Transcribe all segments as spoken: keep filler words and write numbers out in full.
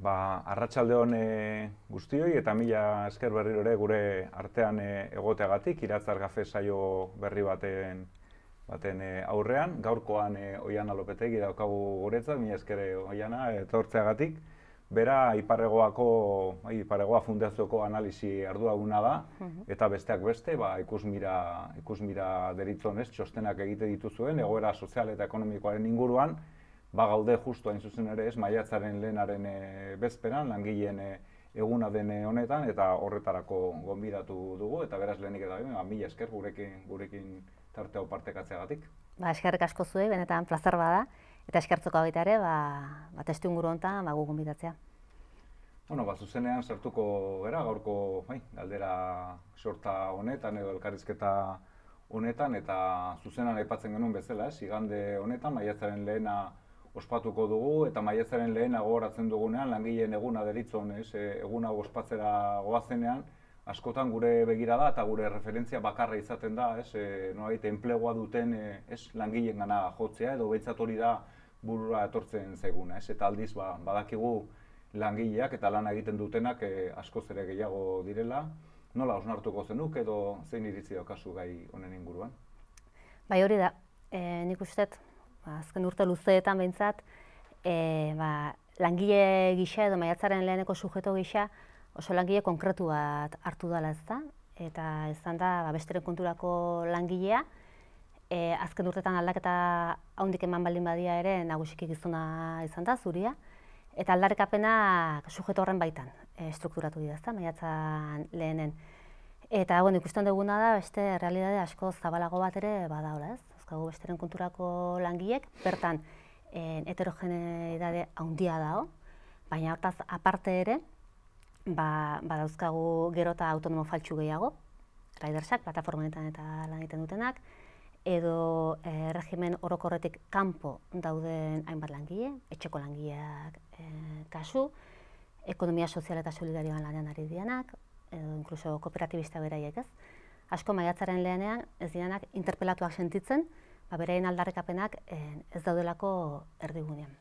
Ba, arratsalde on guztioi eta mila esker berriro ere gure artean egoteagatik Iratzar Gafe saio berri baten baten aurrean. Gaurkoan Oihana Lopetegi daukagu guretzat, mila esker Oihana etortzeagatik. Bera Iparregoako, Iparregoa Fundazioko analisi arduraduna da, eta besteak beste, ba, ikusmira, ikusmira deritzon ez, txostenak egite dituzuen, egoera sozial eta ekonomikoaren inguruan, ba gaude justu hain zuzen ere ez, maiatzaren lehenaren bezperan, langileen eguna den honetan, eta horretarako gonbidatu dugu, eta beraz lehenik eta ba, mila esker gurekin, gurekin tarte hau partekatzeagatik. Ba, eskerrik asko zuei, benetan plazer bada, eta eskertzeko baita ere, ba, ba testu inguru honetan ba, gu gonbidatzea. Bueno, ba, zuzenean sartuko gara, gaurko bai, galdera sorta honetan edo elkarrizketa honetan, eta zuzenan aipatzen genuen bezala, ez, igande honetan, maiatzaren lehena ospatuko dugu, eta maiatzaren lehena gogoratzen dugunean, langileen eguna deritzon, ez, eguna ospatzera goazenean, askotan gure begirada eta gure referentzia bakarra izaten da, ez, nolabait enplegua duten ez, langileen gana jotzea, edo behintzat hori da burura etortzen zaiguna, ez, eta aldiz ba, badakigu langileak eta lana egiten dutenak askoz ere gehiago direla. Nola hausnartuko zenuk edo zein iritzi daukazu gai honen inguruan? Bai, hori da, e, nik usteet, ba, azken urte luzeetan behintzat, e, ba, langile gisa edo maiatzaren leheneko sujeto gisa oso langile konkretu bat hartu dela, ez da, eta izan da ba, besteren konturako langilea, e, azken urteetan aldaketa haundik eman baldin badia ere nagusiki gizona izan da, zuria, eta aldarrikapenak sujeto horren baitan e, strukturatu dira, ez da, maiatzan lehenen. Eta, bueno, ikusten duguna da, beste realitate asko zabalago bat ere badaola, ez? Azkagu besteren konturako langileek, bertan e, heterogeneidade handia dago, baina hortaz aparte ere, ba, badauzkagu gero eta autonomo faltsu gehiago, ridersak, plataformenetan eta lan egiten dutenak, edo e, regimen orokorretik kanpo dauden hainbat langile, etxeko langileak e, kasu, ekonomia sozial eta solidarioan lanean ari dianak, edo inkluso kooperatibista beraiek, ez? Asko maiatzaren lehenean ez dianak interpelatuak sentitzen, ba, beraien aldarrikapenak ez daudelako erdigunean.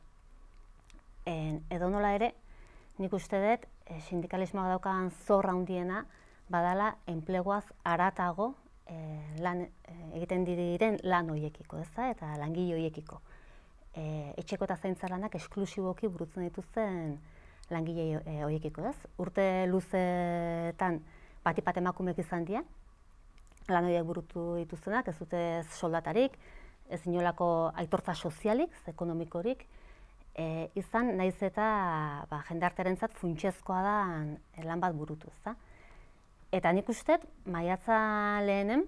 Edo nola ere, nik uste dut, e, sindikalismoak daukan zorra handiena badala enpleguaz haratago e, lan, e, egiten diren lan horiekiko, ez da, eta langile horiekiko. E, etxeko eta zaintza lanak esklusiboki burutzen dituzten langile e, horiekiko, ez? Urte luzeetan batipat emakumeek izan dira, lan horiek burutu dituztenak, ez dute soldatarik, ez inolako aitortza sozialik, ekonomikorik, e, izan naiz eta ba, jendartearentzat funtsezkoa da lan bat burutu, ezta? Eta nik uste, maiatza lehenen,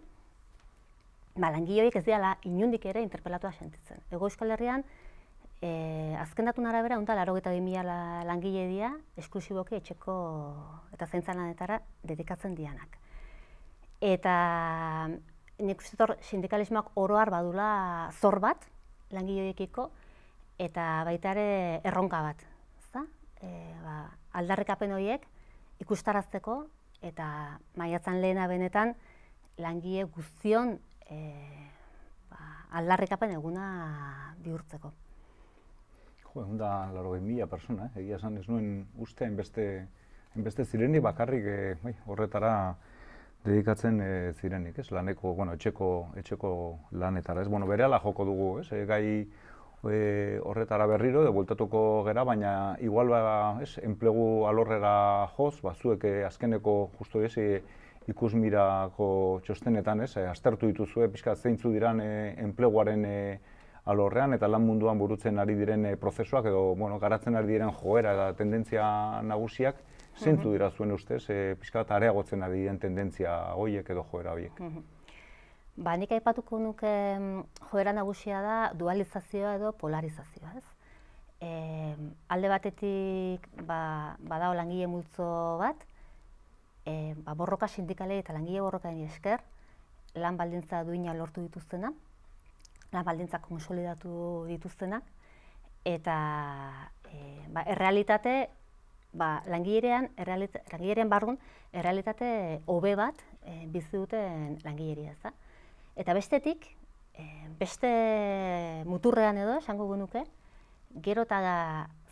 ba, langile horiek ez dira inundik ere interpelatuak sentitzen. Hego Euskal Herrian, e, azken datun arabera, unta, laurogeita bi mila langile dira, esklusiboki etxeko eta zaintza lanetara dedikatzen dianak. Eta nik uste hor sindikalismoak oroar badula zor bat langile horiekiko eta baita ere erronka bat, ezta? E, ba, aldarrikapen horiek ikustarazteko eta maiatzan lehena benetan langile guztion e, ba, aldarrikapen eguna bihurtzeko. Jo, egun da laurogei mila persona, eh? Egia esan ez nuen uste hainbeste zirenik bakarrik eh, bai, horretara dedikatzen e, zirenik, ez? Laneko, bueno, etxeko, etxeko lanetara, ez? Bueno, berehala joko dugu, ez? E, gai e, horretara berriro, de bueltatuko gera, baina igual ba, ez? Enplegu alorrera joz, ba, zuek azkeneko justu ez, e, ikusmirako txostenetan, ez? E, aztertu dituzue, pixka zeintzu diran e, enpleguaren e, alorrean eta lan munduan burutzen ari diren e, prozesuak edo, bueno, garatzen ari diren joera eta tendentzia nagusiak, zeintu dira zuen ustez, e, pixka bat areagotzen ari diren tendentzia horiek edo joera horiek? Ba, nik aipatuko nuke joera nagusia da dualizazioa edo polarizazioa, ez? E, alde batetik ba, badao langile multzo bat, e, ba, borroka sindikalei eta langile borrokaren esker, lan baldintza duina lortu dituztena, lan baldintza konsolidatu dituztenak, eta e, ba, errealitate, ba, langilerean, langilerean barrun, errealitate hobe bat e, bizi duten langileria, ez da? Eta bestetik, e, beste muturrean edo, esango genuke, gero eta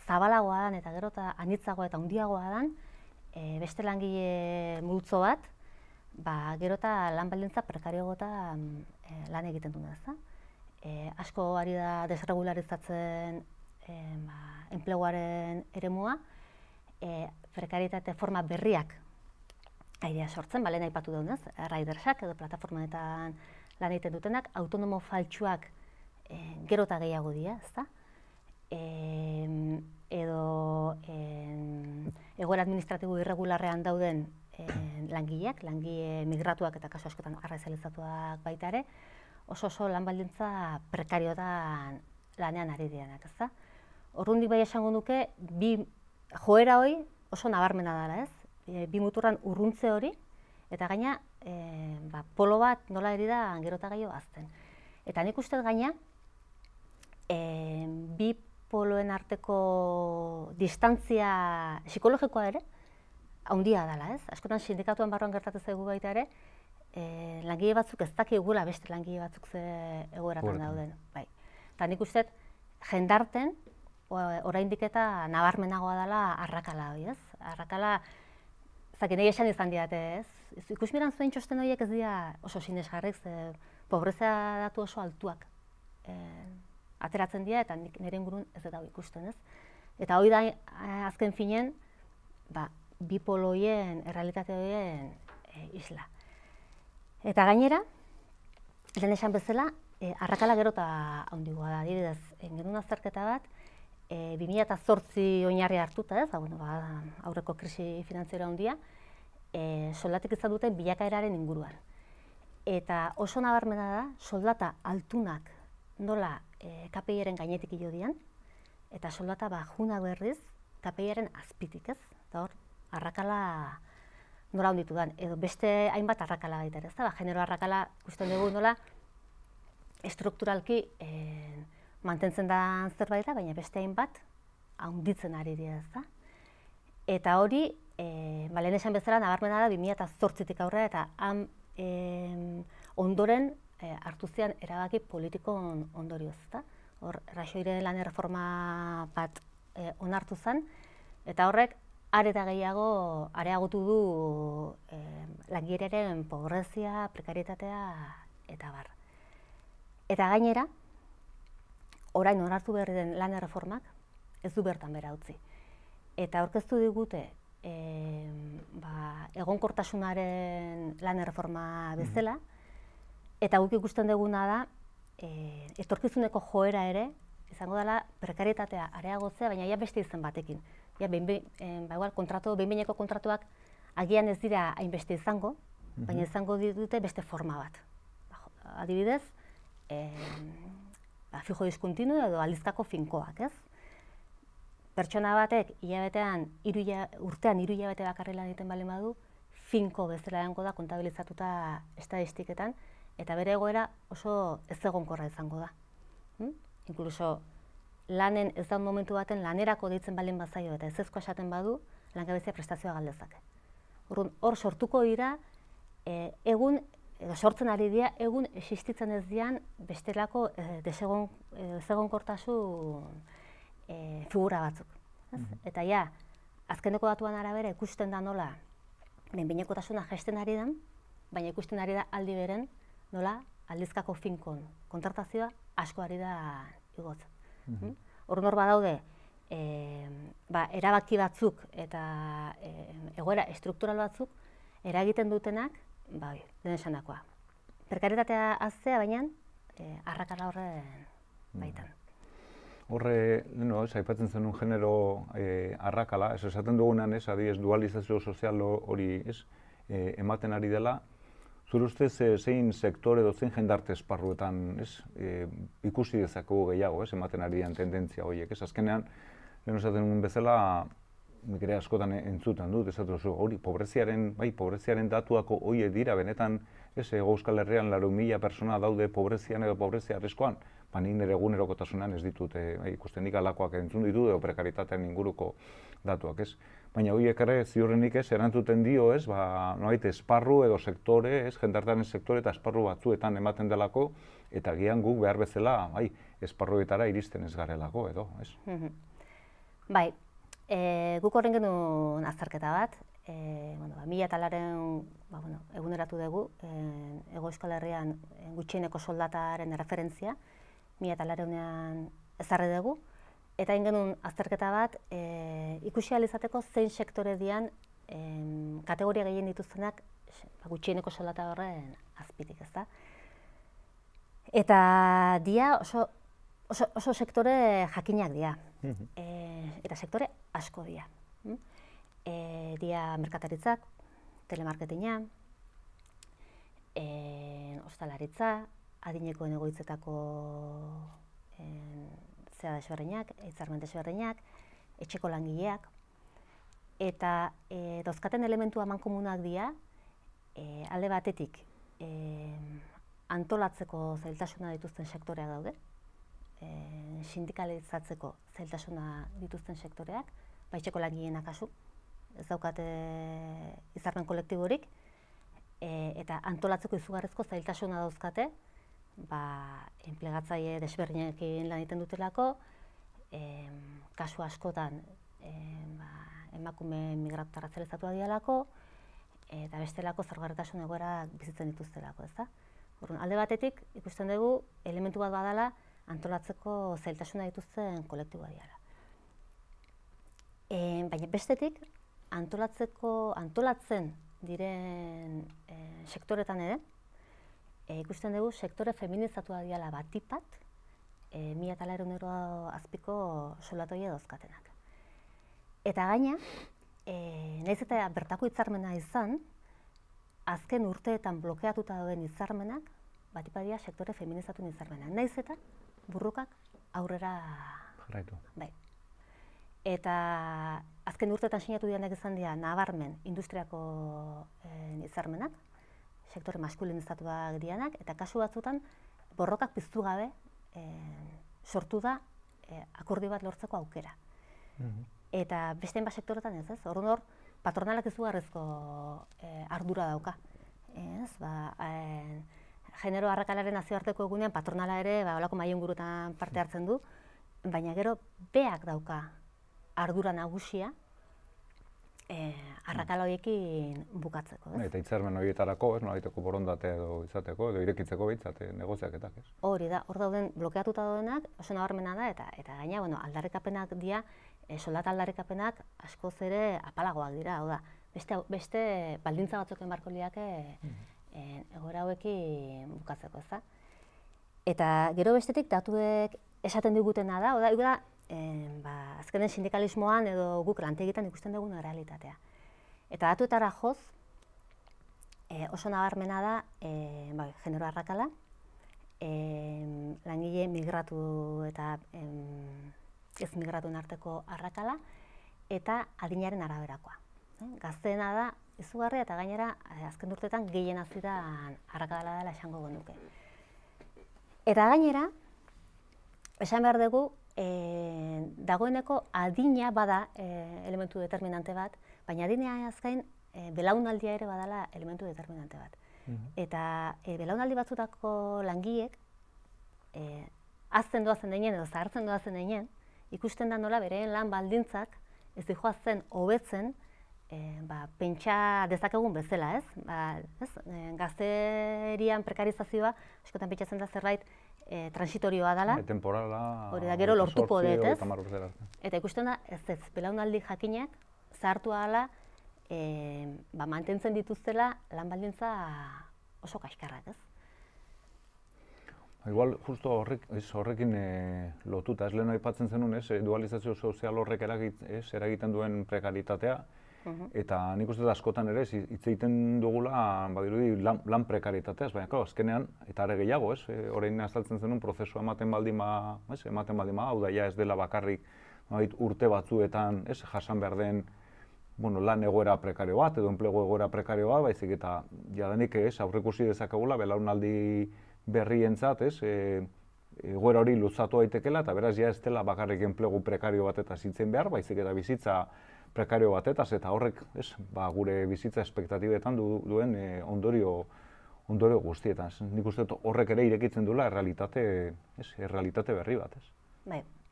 zabalagoa dan eta gero eta anitzagoa eta handiagoa dan, e, beste langile multzo bat, ba, gero eta lan baldintza prekariogotan e, lan egiten duen ez da. E, asko ari da desregularizatzen e, ba, enpleguaren eremua, e, prekarietate forma berriak airea sortzen, balen aipatu daunez, ridersak edo plataformaetan lan egiten dutenak, autonomo faltsuak e, gero eta gehiago dira, ez da? E, edo e, egoera administratibo irregularrean dauden e, langileak, langile migratuak eta kasu askotan arrazializatuak baita ere, oso oso lan baldintza prekariotan lanean ari direnak, ez da? Orrundik bai esango nuke, bi joera hori oso nabarmena dela, ez? E, bi muturran urruntze hori, eta gaina e, ba, polo bat nola eri da gero eta gehiago azten. Eta nik uste gaina, e, bi poloen arteko distantzia psikologikoa ere, handia dela, ez? Askotan sindikatuan barruan gertatu zaigu baita ere, e, langile batzuk ez dakigula beste langile batzuk ze egoeratan dauden. Bai. Eta nik uste jendarten, oraindik eta nabarmenagoa dela arrakala hori, ez? Arrakala, zaken nahi esan izan diate, ez? Ikusmiran zuen txosten horiek ez dira oso sinesgarrik, ze pobrezia datu oso altuak e, ateratzen dira, eta nire ingurun ez dut hau ikusten, ez? Eta hori da, azken finen, ba, bipoloien, errealitate horien e, isla. Eta gainera, lehen esan bezala, e, arrakala gero eta handigoa da, adibidez, genuen azterketa bat, e, bi mila zortzi oinarri hartuta, ez, ba, bueno, ba, aurreko krisi finantziero handia, e, soldatik izan duten bilakaeraren inguruan. Eta oso nabarmena da, soldata altunak nola e, K P I-aren gainetik ilo dian, eta soldata bajunak berriz K P I-aren azpitik, ez? Eta hor, arrakala nola handitu dan, edo beste hainbat arrakala baita ere, ez da? Ba, genero arrakala ikusten dugu nola estrukturalki e, mantentzen da zerbait da, baina beste hainbat handitzen ari dira, ez da? Eta hori, e, ba, lehen esan bezala nabarmena da bi mila zortzitik aurrera eta han e, ondoren e, hartu zian erabaki politikon ondorioz, ez da? Hor, Rajoyren lan erreforma bat e, onartu zen, eta horrek are eta gehiago areagotu du e, langileren pobrezia, prekarietatea eta bar. Eta gainera, orain onartu berri den lan erreformak ez du bertan bera utzi. Eta aurkeztu digute e, ba, egonkortasunaren lan erreforma bezala, eta guk ikusten duguna da, e, etorkizuneko joera ere, izango dela prekarietatea areagotzea, baina ja beste izen batekin. Ja, behin, behin, ba, igual, kontratu, behin-behineko kontratuak agian ez dira hainbeste izango, baina izango dute beste forma bat. Adibidez, e, ba, fijo diskontinu edo aldizkako finkoak, ez? Pertsona batek hilabetean, hiru urtean hiru hilabete bakarri lan egiten baldin badu, finko bezala egongo da kontabilizatuta estadistiketan, eta bere egoera oso ez egonkorra izango da. Hm? Inkluso lanen ez da momentu baten lanerako deitzen baldin bazaio eta ezezko esaten badu, langabezia prestazioa galdezake. Hor sortuko dira, e, egun, edo sortzen ari dira, egun existitzen ez dian bestelako e, desegon, e, desegonkortasun e, figura batzuk. Ez? Mm-hmm. Eta ja, azkeneko datuan arabera ikusten da nola behin-behinekotasuna jesten ari den, baina ikusten ari da aldi beren nola aldizkako finkon kontratazioa asko ari da igotzen. Mm-hmm. Hor nor badaude, e, ba, erabaki batzuk eta e, egoera estruktural batzuk eragiten dutenak, ba, lehen esandakoa. Prekarietatea aztea, baina e, arrakala horren baitan. Horre, leheno, ez, aipatzen zenun genero e, arrakala, ez esaten dugunean, ez, adiez, dualizazio sozial hori, ez, e, ematen ari dela. Zure ustez, e, zein sektore edo zein jendarte esparruetan, ez, e, ikusi dezakegu gehiago, ez, ematen ari den tendentzia horiek, ez, azkenean, lehen esaten duen bezala, nik ere askotan entzuten dut, ez oso, hori, pobreziaren, bai, pobreziaren datuako horiek dira, benetan, ez, Hego Euskal Herrian laro mila persona daude pobrezian edo pobrezia arriskuan, ba, nik nire egunerokotasunean ez ditut, e, bai, ikusten nik alakoak entzun ditut, edo prekaritatean inguruko datuak, ez. Baina horiek ere ziurrenik ez, erantzuten dio, ez, ba, noait, esparru edo sektore, ez, jendartearen sektore eta esparru batzuetan ematen delako, eta gian guk behar bezala, bai, esparruetara iristen ez garelako, edo, ez. Bai, e, guk horren genuen azterketa bat, e, bueno, ba, mila eta laren ba, bueno, eguneratu dugu, e, Hego Euskal Herrian e, gutxieneko soldataren referentzia, mila eta larenean ezarri dugu, eta egin genuen azterketa bat, e, ikusi ahal izateko zein sektore dian e, kategoria gehien dituztenak ba, gutxieneko soldata horren azpitik, ezta? Eta dia oso, oso, oso sektore jakinak dira, e, eta sektore asko dira. E, dia merkataritzak, telemarketina, e, ostalaritza, adinekoen egoitzetako e, zera desberdinak, hitzarmen desberdinak, etxeko langileak, eta e, dauzkaten elementu amankomunak dira, e, alde batetik e, antolatzeko zailtasuna dituzten sektoreak daude, e, sindikalizatzeko zailtasuna dituzten sektoreak, etxeko langileenak kasu, ez daukate hitzarmen kolektiborik, e, eta antolatzeko izugarrizko zailtasuna dauzkate, ba, enplegatzaile desberdinekin lan egiten dutelako, e, kasu askotan e, ba, emakume migratu arrazalizatua dialako, eta bestelako zaurgarritasun egoerak bizitzen dituztelako, ezta? Orduan, alde batetik ikusten dugu elementu bat badala antolatzeko zailtasuna dituzten kolektiboa diala. E, baina bestetik, antolatzeko, antolatzen diren e, sektoretan ere, e, ikusten dugu sektore feminizatua diala batipat, e, mila eta laurehun euro azpiko soldatoia dauzkatenak. Eta gaina, e, nahiz eta bertako hitzarmena izan, azken urteetan blokeatuta dauden hitzarmenak, batipat dira sektore feminizatuen hitzarmenak. Nahiz eta burrukak aurrera jarraitu. Bai. Eta azken urteetan sinatu dianak izan dira nabarmen industriako hitzarmenak, e, sektore maskulinizatuak dianak, eta kasu batzutan borrokak piztu gabe e, sortu da e, akordio bat lortzeko aukera. Mm-hmm. Eta beste hainbat sektoretan ez, ez? Orduan hor, patronalak izugarrizko e, ardura dauka. Ez, ba, e, genero arrakalaren nazioarteko egunean patronala ere ba, olako mahai-ingurutan parte hartzen du, baina gero beak dauka ardura nagusia e, arrakala horiekin bukatzeko. Ez? Eta hitzarmen horietarako, ez, nolabaiteko borondatea edo izateko, edo irekitzeko behintzat negoziaketak, ez? Hori da, hor dauden blokeatuta daudenak oso nabarmena da, eta eta gaina, bueno, aldarrikapenak dira, e, soldata aldarrikapenak askoz ere apalagoak dira, hau da, beste, beste baldintza batzuk emarko liake e, egoera hauekin bukatzeko, ez da? Eta gero bestetik datuek esaten digutena da, hau da, da e, ba, azkenen sindikalismoan edo guk lantegitan ikusten dugun errealitatea. Eta datuetara joz, e, oso nabarmena da, e, ba, genero arrakala, e, langile migratu eta e, ez migratuen arteko arrakala, eta adinaren araberakoa. E, gazteena da, izugarria eta gainera azken urteetan gehien azidan arrakala dela esango genuke. Eta gainera, esan behar dugu, e, dagoeneko adina bada e, elementu determinante bat, baina adinea azkain e, belaunaldia ere badala elementu determinante bat. Mm-hmm. Eta e, belaunaldi batzutako langileek, e, azten doazen deinen edo zahartzen doazen deinen, ikusten da nola bereen lan baldintzak ez dihoazen hobetzen, e, ba, pentsa dezakegun bezala, ez? Ba, ez? E, gazterian prekarizazioa, askotan pentsatzen da zerbait e, transitorioa dela. E, temporala... Hori da, gero lortuko dut, ez? Eta, eta ikusten da, ez ez, belaunaldi jakinak zahartu ahala e, ba, mantentzen dituztela lan baldintza oso kaskarrak, ez? Igual, justo horrek, ez, horrekin e, lotuta, ez lehen aipatzen zenun, ez, dualizazio sozial horrek eragit, ez, eragiten duen prekaritatea, uh-huh. Eta nik uste da askotan ere, hitz egiten dugula, badirudi, lan, lan prekaritateaz, baina, klar, azkenean, eta are gehiago, ez, e, orain azaltzen zenun, prozesua ematen baldin ba, ez, ematen baldin ba, hau da, ja ez dela bakarrik, nolabait, urte batzuetan, ez, jasan behar den, bueno, lan egoera prekario bat, edo enplegu egoera prekario bat, baizik eta, jadanik, ez, aurrekusi dezakegula, belaunaldi berrientzat, ez, e, egoera hori luzatu daitekela, eta beraz, ja ez dela bakarrik enplegu prekario batetaz hitzen behar, baizik eta bizitza prekario batetaz, eta horrek, ez, ba, gure bizitza espektatibetan du, duen e, ondorio, ondorio guztietan. Nik uste horrek ere irekitzen duela errealitate, ez, errealitate berri bat, ez. Bai.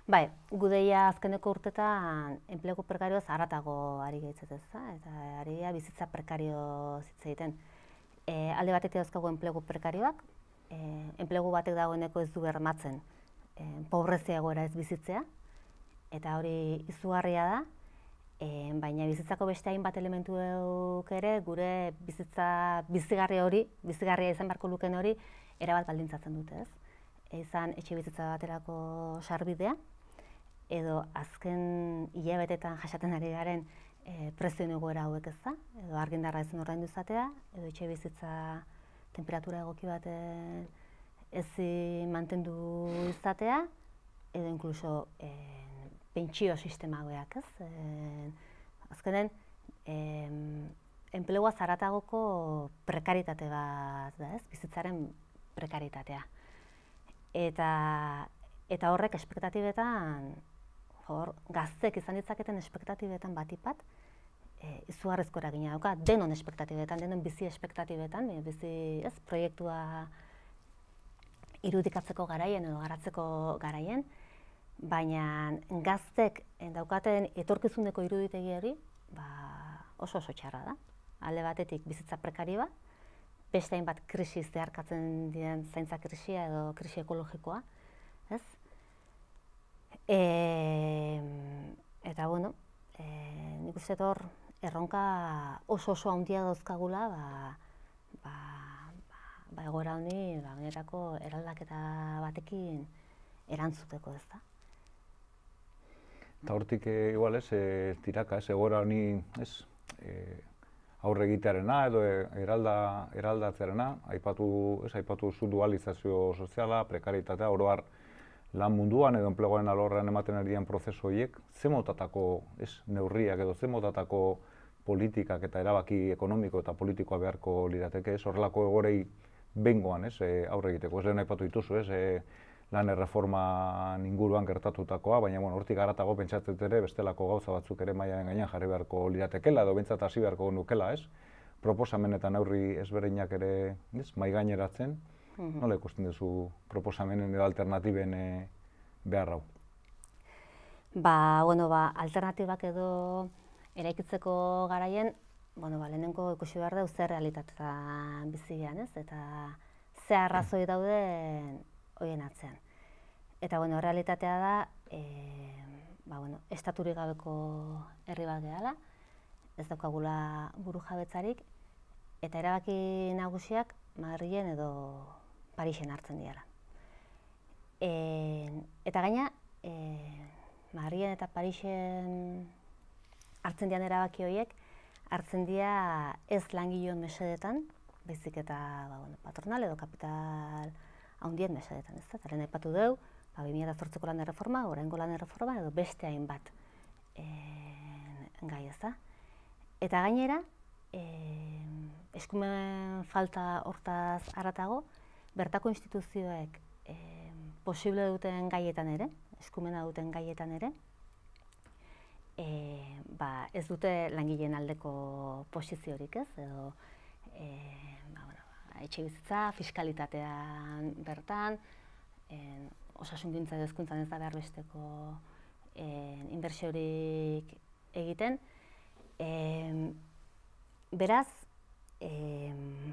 Bai, gudeia azkeneko urtetan enplegu prekarioz haratago ari gehitzet ez da, eta ari geha bizitza prekario zitza egiten. E, alde batetik dauzkagu enplegu prekarioak, e, enplegu batek dagoeneko ez du bermatzen e, pobrezia egoera ez bizitzea, eta hori izugarria da, e, baina bizitzako beste hainbat elementuek ere gure bizitza bizigarria hori, bizigarria izan beharko luken hori, erabat baldintzatzen dute ez. Izan etxe bizitza baterako sarbidea, edo azken hilabetetan jasaten ari garen e, prezioen egoera hauek ez da, edo argindarra ezin ordaindu izatea, edo etxe bizitza temperatura egoki baten ezin mantendu izatea, edo inkluso e, pentsio sistema hauek ez. E, azkenen, e, enplegua zaratagoko prekaritate bat da ez, bizitzaren prekaritatea. Eta, eta horrek espektatibetan, hor, gaztek izan ditzaketen espektatibetan batipat, e, izugarrizko eragina dauka, denon espektatibetan, denon bizi espektatibetan, bizi ez, proiektua irudikatzeko garaien edo garatzeko garaien, baina gaztek daukaten etorkizuneko iruditegi hori, ba, oso oso txarra da. Alde batetik bizitza prekarioa, beste hainbat krisi zeharkatzen diren zaintza krisia edo krisi ekologikoa, ez? E, eta, bueno, e, nik uste hor erronka oso oso handia dauzkagula, ba, ba, ba, ba egoera honi, ba, benerako eraldaketa batekin erantzuteko, ez da? Eta hortik, e, igual ez, e, tiraka, ez, egoera honi, ez, e, aurre egitearena edo eralda, eraldatzearena, aipatu, ez, aipatu zu dualizazio soziala, prekaritatea, oro har lan munduan edo enpleguaren alorrean ematen ari diren prozesu horiek, ze motatako ez, neurriak edo ze motatako politikak eta erabaki ekonomiko eta politikoa beharko lirateke, ez, horrelako egorei bengoan, ez, e, aurre egiteko. Ez lehen aipatu dituzu, ez, e, lan erreforman inguruan gertatutakoa, baina bueno, hortik haratago pentsatzen ere bestelako gauza batzuk ere mailaren gainean jarri beharko liratekela edo behintzat hasi beharko nukela, ez? Proposamen eta neurri ezberdinak ere, ez, mahai gaineratzen. Mm-hmm. Nola ikusten duzu proposamenen edo alternatiben e, behar hau? Ba, bueno, ba, alternatibak edo eraikitzeko garaien, bueno, ba, lehenengo ikusi behar dugu zer realitatean bizigean, ez? Eta ze arrazoi dauden horien atzean. Eta, bueno, realitatea da, e, ba, bueno, estaturik gabeko herri bat gehala, ez daukagula buru jabetzarik, eta erabaki nagusiak Madrilen edo Parisen hartzen diala. E, eta gaina, e, Madrilen eta Parisen hartzen dian erabaki horiek, hartzen dira ez langileon mesedetan, baizik eta ba, bueno, patronal edo kapital handien mesedetan, ez da? Eta lehen aipatu dugu, ba, bi mila zortziko lan erreforma, oraingo lan erreforma edo beste hainbat e, gai, ez da? Eta gainera, e, eskumen falta hortaz haratago, bertako instituzioek e, posible duten gaietan ere, eskumena duten gaietan ere, e, ba, ez dute langileen aldeko posiziorik, ez? Edo, e, ba, bueno, etxe bizitza, fiskalitatean bertan, en, osasungintza edo hezkuntzan ez da behar besteko en, inbertsiorik egiten. En, beraz, en,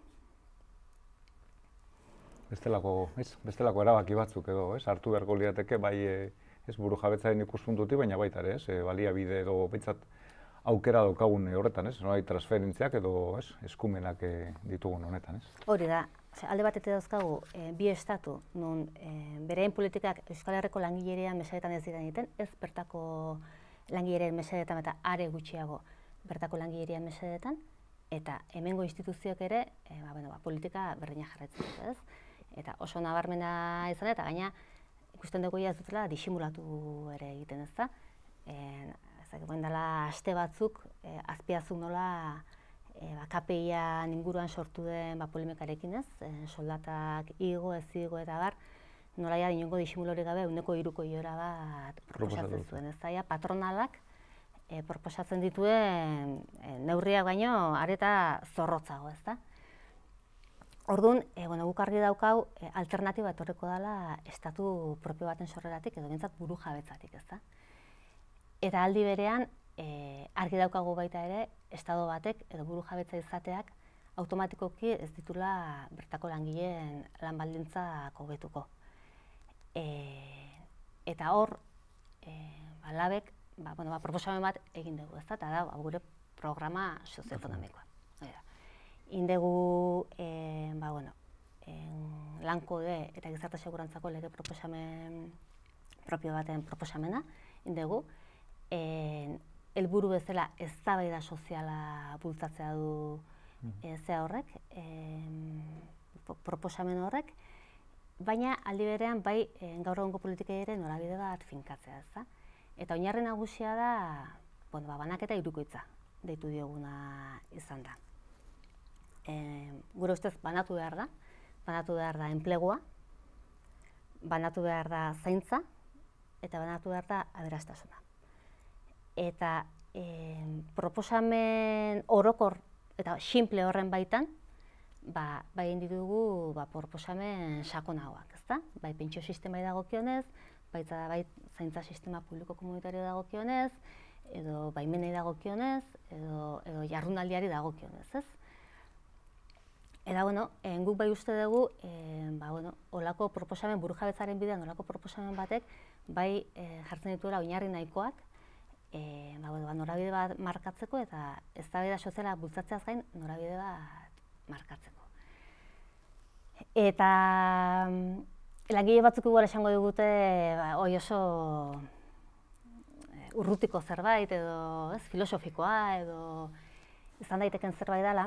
bestelako, ez, bestelako erabaki batzuk edo, ez, hartu beharko lirateke bai e, ez buru jabetzaren ikuspuntutik, baina baita ere, ez, e, baliabide edo behintzat aukera daukagun horretan, ez? Nolabait transferentziak edo, ez, eskumenak e, ditugun honetan, ez? Hori da. Osea, alde batetik dauzkagu e, bi estatu nun e, bereien politikak Euskal Herriko langilerean mesedetan ez dira egiten, ez bertako langilerean mesedetan eta are gutxiago bertako langilerean mesedetan, eta hemengo instituzioak ere, e, ba, bueno, ba, politika berdina jarraitzen dute, ez? Eta oso nabarmena izan eta gaina ikusten dugu ez dutela disimulatu ere egiten, ez da? E, Guen dela aste batzuk, eh, azpiazuk nola eh, ba, K P I-an inguruan sortu den ba, polemikarekin, ez? Eh, soldatak igo, ez igo eta bar, nola ja inongo disimulorik gabe ehuneko hiruko igoera bat proposatzen zuen, ez da? Patronalak eh, proposatzen dituen eh, neurriak baino areta zorrotzago, ez da? Orduan, e, bueno, guk argi daukau, e, alternatiba etorreko dela estatu propio baten sorreratik edo bintzat buru jabetzatik, ez da? Eta aldi berean, e, argi daukagu baita ere, estado batek edo buru jabetza izateak automatikoki ez ditula bertako langileen lan baldintzak hobetuko. E, eta hor, e, ba, labek, ba, bueno, ba, proposamen bat egin dugu, ez da? Eta da, ba, gure programa sozioekonomikoa. Indegu, e, ba, bueno, en, lankode eta gizarte segurantzako lege proposamen propio baten proposamena, indegu, en, helburu bezala eztabaida soziala bultzatzea du e, zea horrek, en, proposamen horrek, baina aldi berean bai e, gaur egungo politikei ere norabide bat finkatzea, ez da? Eta oinarri nagusia da, bueno, ba, banaketa hirukoitza deitu dioguna izan da. E, gure ustez banatu behar da, banatu behar da enplegua, banatu behar da zaintza, eta banatu behar da aberastasuna. Eta e, proposamen orokor eta simple horren baitan, ba, bai egin ditugu ba, proposamen sakonagoak, ezta? Bai pentsio sistemai dagokionez, baita bai zaintza sistema publiko komunitario dagokionez, edo baimenei dagokionez, edo, edo jardunaldiari dagokionez, ez? Eta, bueno, eh, guk bai uste dugu, eh, ba, bueno, olako proposamen, burujabetzaren bidean, olako proposamen batek, bai eh, jartzen dituela oinarri nahikoak, eh, ba, bueno, ba, norabide bat markatzeko eta eztabaida soziala bultzatzeaz gain norabide bat markatzeko. Eta langile batzuk igual esango digute, ba, oi oso urrutiko zerbait edo ez, filosofikoa edo izan daiteken zerbait dela.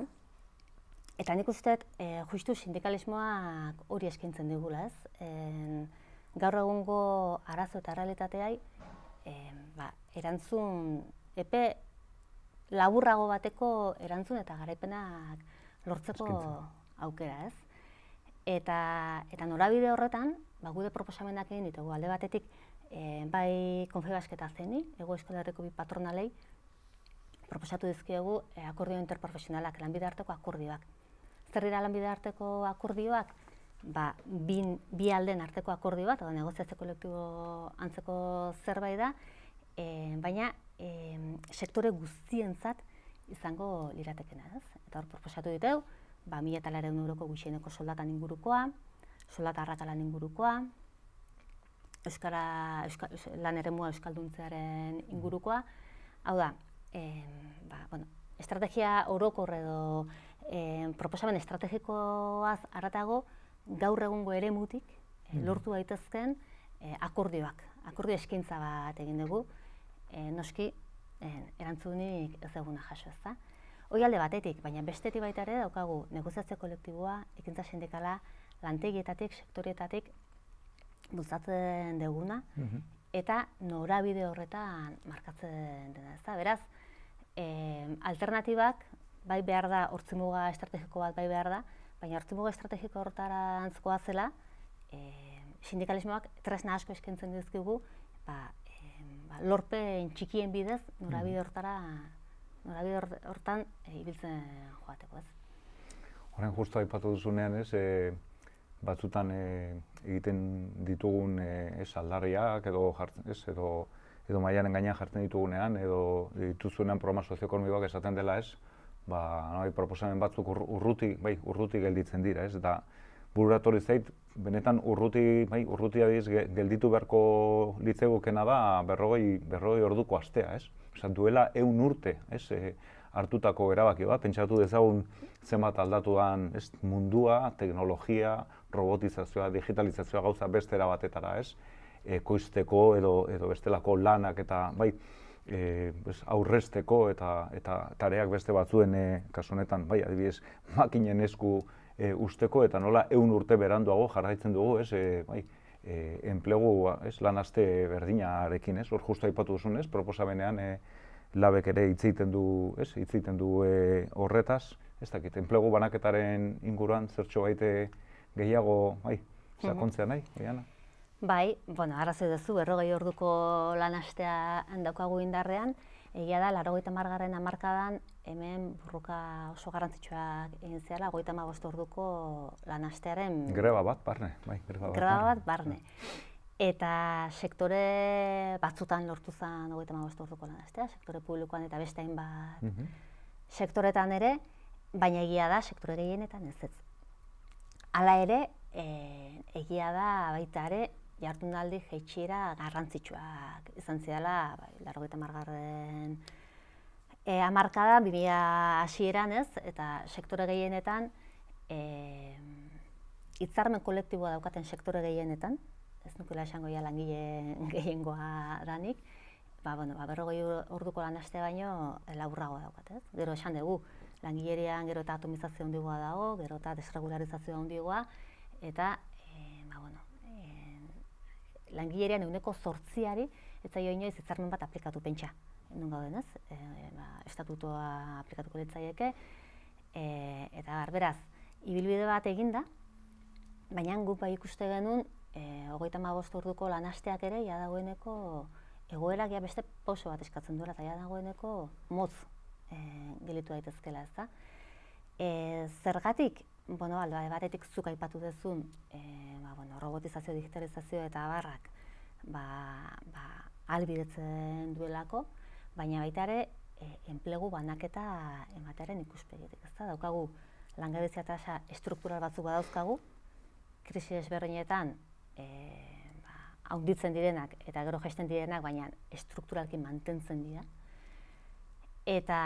Eta nik uste, e, justu sindikalismoak hori eskaintzen digula, ez? En, gaur egungo arazo eta realitateai e, ba, erantzun, epe laburrago bateko erantzun eta garaipenak lortzeko aukera, ez? Eta, eta norabide horretan, ba, gure proposamenak egin ditugu alde batetik, e, bai Confebask eta Zeni, Hego Euskal Herriko bi patronalei, proposatu dizkiegu e, akordio interprofesionalak, lanbide arteko akordioak. Zer dira lanbide arteko akordioak? Ba, bi, bi alden arteko akordio bat, edo negoziatze kolektibo antzeko zerbait da, e, baina e, sektore guztientzat izango liratekena, ez? Eta hor proposatu diteu, ba, mila eta laurehun euroko gutxieneko soldatan ingurukoa, soldata arrakalan ingurukoa, euskara, euskal, lan eremua euskalduntzearen ingurukoa. Hau da, e, ba, bueno, estrategia orokor edo e, proposamen estrategikoaz haratago gaur egungo eremutik e, lortu daitezken e, akordioak, akordio eskaintza bat egin dugu, e, noski e, erantzunik ez eguna jaso, ez da. Hoi alde batetik, baina bestetik baita ere daukagu negoziazio kolektiboa, ekintza sindikala, lantegietatik, sektorietatik bultzatzen duguna, mm-hmm. eta norabide horretan markatzen dena, ez da. Beraz, e, alternatibak bai behar da, hortzimuga estrategiko bat bai behar da, baina hortzimuga estrategiko horretara antzkoa zela, e, sindikalismoak tresna asko eskaintzen dizkigu, ba, e, ba, lorpen txikien bidez norabide hortara, norabide hortan e, ibiltzen joateko, ez. Horren justu aipatu duzunean, ez, e, batzutan e, egiten ditugun e, ez, aldarriak edo jartzen, ez, edo edo mailaren gainean jartzen ditugunean, edo dituzuenean programa sozioekonomikoak esaten dela, ez, ba, nahi, proposamen batzuk urruti, bai, urruti gelditzen dira, ez, eta bururatori zait, benetan urruti, bai, urruti adiz gelditu beharko litzegukena da berrogei, berrogei orduko astea, ez? Osa, duela ehun urte, ez, e, hartutako erabaki bat, pentsatu dezagun zenbat aldatu dan, ez, mundua, teknologia, robotizazioa, digitalizazioa gauza beste erabatetara, ez? Ekoizteko edo, edo bestelako lanak eta bai, e, bez, aurrezteko eta, eta tareak beste batzuen e, kasu honetan, bai, adibidez, makinen esku e, usteko eta nola ehun urte beranduago jarraitzen dugu, ez, e, bai, e, enplegu, ez, lan aste berdinarekin, ez, hor justu aipatu duzun, ez, proposamenean e, labek ere hitz egiten du, ez, hitz egiten du e, horretaz, ez dakit, enplegu banaketaren inguruan zertxo baite gehiago, bai, sakontzea nahi, Oiana? Bai, bueno, arrazoi duzu, berrogei orduko lan astea daukagu indarrean, Egia da, laurogeita hamargarren hamarkadan hemen borroka oso garrantzitsuak egin zela, hogeita hamabost orduko lanastearen... Greba bat, barne, bai, greba bat, greba bat, barne. Eta sektore batzutan lortu zen hogeita hamabost orduko lanastea, sektore publikoan eta beste hainbat sektoretan ere, baina egia da, sektore gehienetan ez ez. Hala ere, egia da baita ere, jardunaldi jaitsiera garrantzitsuak izan zidala, bai, laurogeita hamargarren hamarkadan, bi mila hasieran ez, eta sektore gehienetan, hitzarmen kolektiboa daukaten sektore gehienetan, ez nukela esango ja langile gehiengoa danik, ba, bueno, ba, berrogei orduko lanastea baino laburragoa daukat, ez? Gero esan dugu, langilerian gero eta atomizazio handigoa dago, gero eta desregularizazio handigoa, eta, ba, bueno, langilerian ehuneko zortziari, ez zaio inoiz hitzarmen bat aplikatu pentsa. Non gauden ez, estatutoa aplikatuko litzaieke, eta beraz, ibilbide bat eginda, baina guk bai ikuste genuen, hogeita hamabost orduko lanasteak ere, ja dagoeneko egoerak ja beste pauso bat eskatzen duela, eta ja dagoeneko motz gelitu daitezkela, ez da. Zergatik, bueno, alde batetik zuk aipatu duzun, robotizazio, digitalizazio eta abarrak ahalbidetzen duelako, baina baita ere enplegu banaketa ematearen ikuspegitik, ez da. Daukagu langabezia tasa estruktural batzuk badauzkagu, krisi ezberdinetan handitzen direnak eta gero jaisten direnak, baina estrukturalki mantentzen dira. Eta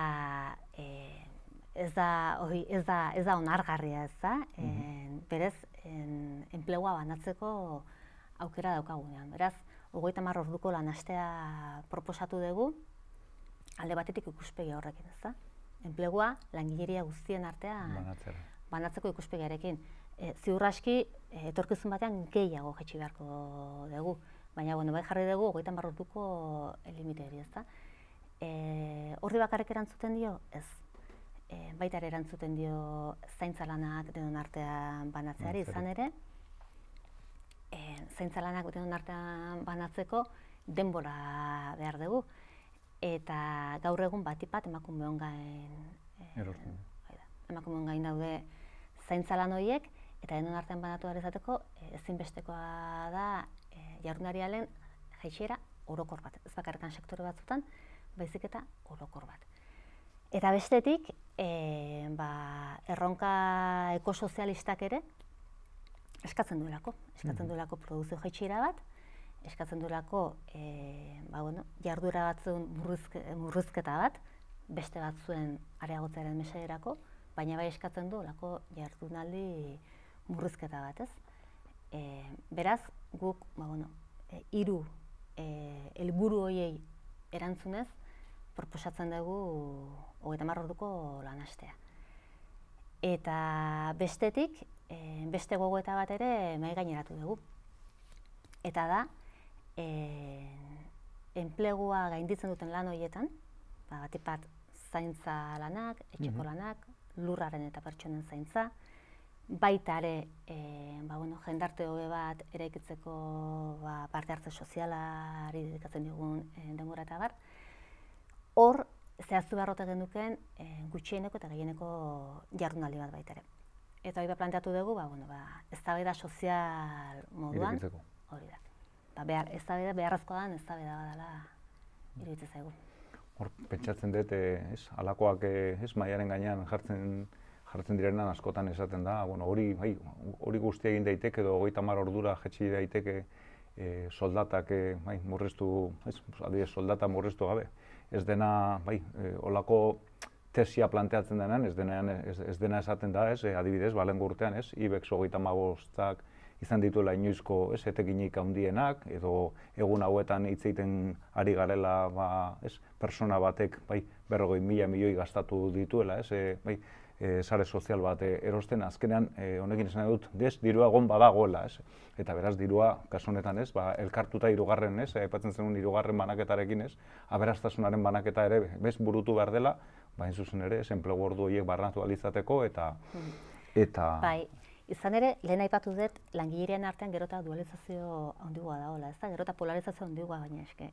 ez da onargarria, ez da, berez, enplegua banatzeko aukera daukagunean. Beraz, hogeita hamar orduko lanastea proposatu dugu, alde batetik ikuspegi horrekin, ez da. Enplegua langileria guztien artean banatzeko ikuspegiarekin. Ziur aski, etorkizun batean gehiago jaitsi beharko dugu, baina bai jarri dugu hogeita hamar orduko limite hori, ez da. Horri bakarrik erantzuten dio, ez. Baita ere erantzuten dio zaintza lanak denon artean banatzeari, izan ere, zaintza lanak denon artean banatzeko denbora behar dugu, eta gaur egun batipat emakumeon gain emakumeon gain daude zaintza lan horiek, eta denon artean banatu behar izateko ezinbestekoa da jardunariaren jaitsiera orokor bat, ez bakarretan sektore batzutan, baizik eta orokor bat. Eta bestetik, erronka ekosozialistak ere eskatzen duelako, eskatzen duelako produzio jaitsiera bat, eskatzen duelako jarduera batzuen murrizketa bat, beste batzuen areagotzearen mesederako, baina bai eskatzen duelako jardunaldi murrizketa bat, ez? Beraz, guk hiru helburu horiei erantzunez, proposatzen dugu hogeita hamar orduko lanastea. Eta bestetik, beste gogoeta bat ere mahai gaineratu dugu. Eta da, enplegua gainditzen duten lan horietan, batipat zaintza lanak, etxeko lanak, lurraren eta pertsonen zaintza, baita ere jendarte hobe bat eraikitzeko parte hartze sozialari dedikatzen digun denbora eta bar, hor, zehaztu beharrote genuken gutxieneko eta gehieneko jardunaldi bat baita ere. Eta hori planteatu dugu, eztabaida sozial moduan, hori da. Eztabaida beharrezkoa da, eztabaida badala iruditzen zaigu. Hor, pentsatzen dut, halakoak mahaiaren gainean jartzen direnan askotan esaten da, hori guztia egin daiteke edo hogeita hamar ordura jaitsi daiteke soldatak murriztu, soldata murriztu gabe. Ez dena, holako tesia planteatzen denan, ez dena esaten da, adibidez, balengo urtean, ibex hogeita hamabostak izan dituela inoizko etekinik handienak, edo egun hauetan hitz egiten ari garela persona batek berrogei mila milioi gastatu dituela, sare sozial bat erosten, azkenean honekin esan dut, dirua egon badagoela, eta beraz dirua, kasu honetan, elkartuta hirugarren, aipatzen zenun hirugarren banaketarekin, aberastasunaren banaketa ere burutu behar dela, baina zuzen ere, enplegu ordu horiek barnatu ahal izateko, eta... Bai, izan ere, lehen aipatu dut, langilearen artean gero eta dualizazio handigoa dagoela, ez da, gero eta polarizazio handigoa, baina eske,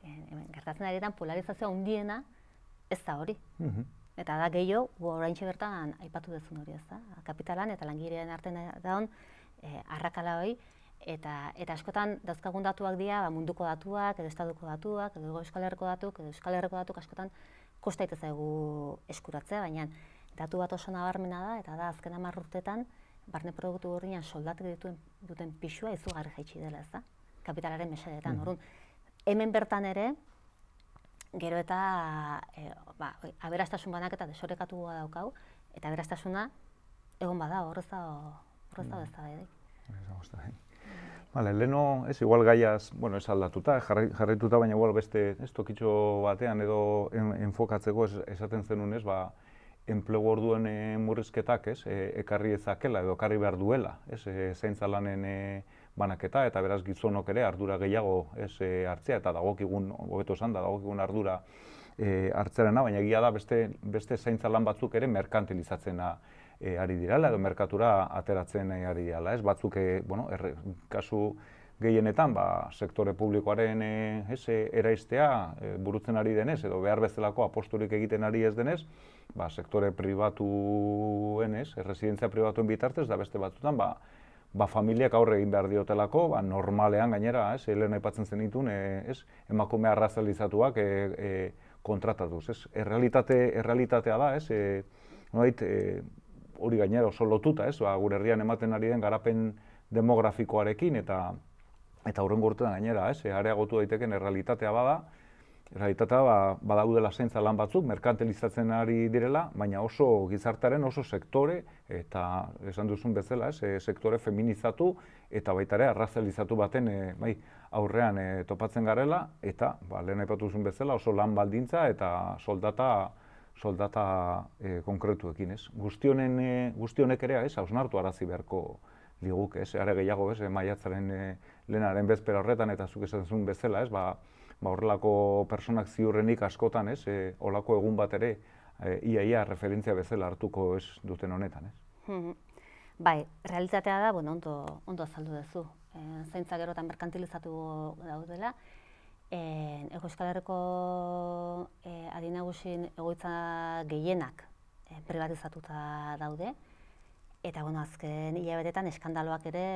gertatzen ari den polarizazioa handiena ez da hori. Eta da gehiago, gu oraintxe bertan aipatu duzun hori, ez da? Kapitalan eta langileen artean daun arrakala hori, eta askotan dauzkagun datuak dira munduko datuak, edo estaduko datuak, edo Euskal Herriko datuak, edo Euskal Herriko datuak askotan kosta daitez zaigu eskuratzea, baina datu bat oso nabarmena da, eta da azken hamar urtetan barne produktu gorrian soldatek duten pisua izugarri jaitsi dela, ez da? Kapitalaren mesedetan. Orduan, hemen bertan ere, gero eta aberastasun banaketa desorekatua daukau, eta aberastasuna egon bada, horrez da ez da edik. Bale, leheno, ez igual gaiaz, bueno, ez aldatuta, jarrituta, baina igual beste ez tokitxo batean edo enfokatzeko esaten zenun ez, ba, enplegu orduen murrizketak, ez, ekarri ezakela edo ekarri behar duela, ez, zaintza lanen banaketa, eta beraz gizonok ere ardura gehiago ez hartzea, eta dagokigun, hobeto esan da, dagokigun ardura hartzerena, baina egia da beste zaintza lan batzuk ere merkantilizatzen ari dirala, edo merkatura ateratzen ari dirala, ez, batzuk, bueno, kasu gehienetan, ba, sektore publikoaren eraistea burutzen ari denez, edo behar bezalako aposturik egiten ari ez denez, ba, sektore pribatuen, ez, residentzia pribatuen bitartez, da beste batzutan, ba, ba, familiak aurre egin behar diotelako, ba, normalean gainera, ez, lehen aipatzen zenitun, ez, emakume arrazalizatuak kontratatuz, ez, errealitatea da, ez, noait, hori gainera oso lotuta, ez, gure herrian ematen ari den garapen demografikoarekin eta eta hurrengo urtean gainera, ez, areagotu daiteken errealitatea bada, errealitatea badaudela zaintza lan batzuk, merkantilizatzen ari direla, baina oso gizartearen oso sektore, eta esan duzun bezala, ez, sektore feminizatu eta baita ere arrazalizatu baten aurrean topatzen garela, eta lehen aipatu duzun bezala oso lan baldintza eta soldata soldata konkretuekin, ez. Guztionek ere, ez, hausnartu arazi beharko liguke, ez, are gehiago, ez, maiatzaren lehenaren bezpera horretan, eta zuk esan zuen bezala, ez, ba, horrelako personak ziurrenik askotan, ez, olako egun bat ere, ia-ia referentzia bezala hartuko ez duten honetan, ez. Bai, realitatea da, bueno, ondo azaldu duzu. Zaintza gerotan merkantilizatu daudela, Ego Euskal Herriko adinagusien egoitza gehienak privatizatuta daude, eta bueno, azken hilabetetan eskandaloak ere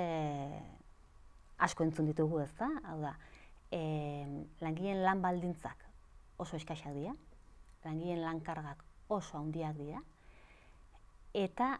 asko entzun ditugu, ez da? Hau da, langileen lan baldintzak oso eskasak dira, langileen lan kargak oso handiak dira, eta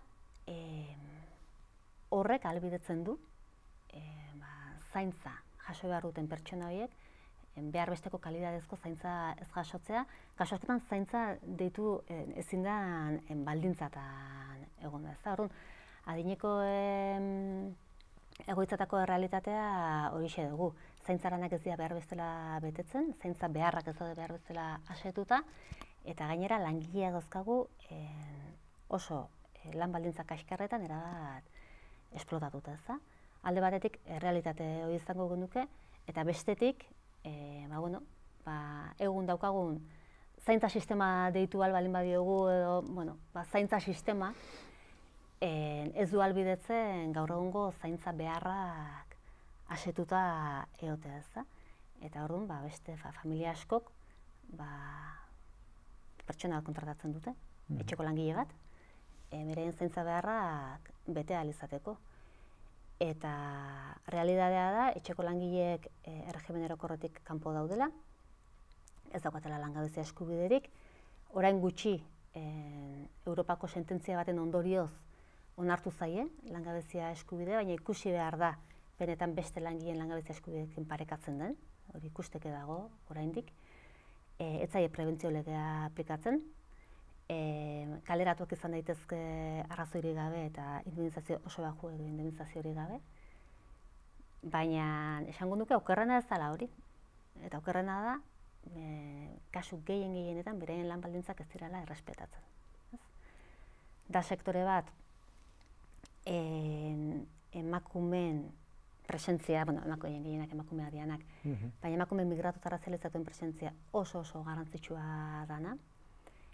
horrek ahalbidetzen du zaintza jaso behar duten pertsona horiek behar besteko kalidadezko zaintza ez jasotzea, kasu askotan zaintza deitu ezin da baldintzatan egon da, ez da? Orduan, adineko egoitzatako errealitatea horixe dugu. Zaintzaranak ez dira behar bestela betetzen, zaintza beharrak ez daude behar bestela asetuta, eta gainera langilea dauzkagu oso lan baldintza kaskarretan erabat esplotatuta, ez da? Alde batetik errealitate hori izango genuke, eta bestetik, egun daukagun zaintza sistema deitu albalin badiogu edo, bueno, zaintza sistema ez du ahalbidetzen gaur egungo zaintza beharrak asetuta egotea, ez da? Eta orduan, beste familia askok pertsona kontratatzen dute, etxeko langile bat, beraien zaintza beharrak bete ahal izateko. Eta realitatea da, etxeko langileek erregimen orokorretik kanpo daudela, ez daukatela langabezia eskubiderik, orain gutxi Europako sententzia baten ondorioz onartu zaie langabezia eskubide, baina ikusi behar da benetan beste langileen langabezia eskubideekin parekatzen den, hori ikusteke dago oraindik, ez zaie prebentzio legea aplikatzen, kaleratuak izan daitezke arrazoirik gabe eta indemnizazio oso baxu edo indemnizaziorik gabe. Baina esango nuke okerrena ez dela hori. Eta okerrena da, kasu gehien gehienetan beraien lan baldintzak ez direla errespetatzen. Da sektore bat, emakumeen presentzia, bueno, emakumeen gehienak emakumea dianak, baina emakumeen migratuta razializatuen presentzia oso oso garrantzitsua dana,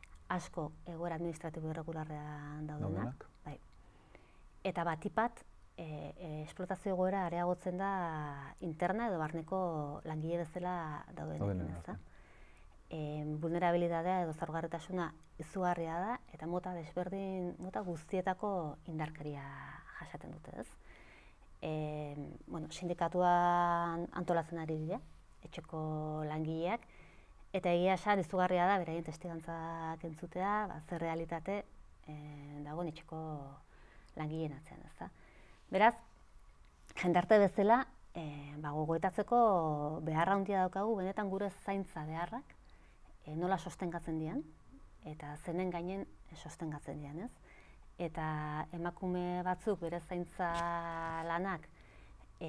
asko egoera administratibo irregularrean daudenak. Eta batipat, e, e, esplotazio egoera areagotzen da interna edo barneko langile bezala daudenekin, ezta? E, vulnerabilidadea edo zaurgarritasuna izugarria da eta mota desberdin, mota guztietako indarkeria jasaten dute, ez? E, bueno, sindikatuan antolatzen ari dira, etxeko langileak, eta egia esan izugarria da beraien testigantzak entzutea, ba, zer realitate e, dagoen etxeko langileen atzean, ezta? Beraz, jendarte bezala, e, ba, gogoetatzeko beharra handia daukagu, benetan gure zaintza beharrak, e, nola sostengatzen dian, eta zenen gainen sostengatzen dian, ez? Eta emakume batzuk bere zaintza lanak e,